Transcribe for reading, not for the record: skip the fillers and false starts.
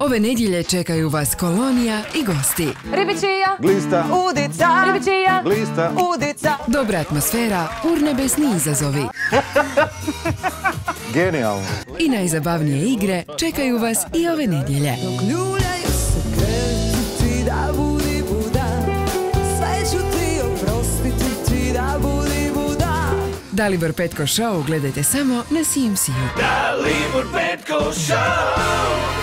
Ove nedjelje čekaju vas kolonija i gosti. Ribičija, glista, udica, ribičija, glista, udica. Dobra atmosfera, urnebesni izazovi. genijalno. I najzabavnije igre čekaju vas i ove nedjelje. Ljuljaju se krenuti da budi budan, sve ću ti oprostiti ti da budi budan. Dalibor Petko Show gledajte samo na CMC-u. Dalibor Petko Show.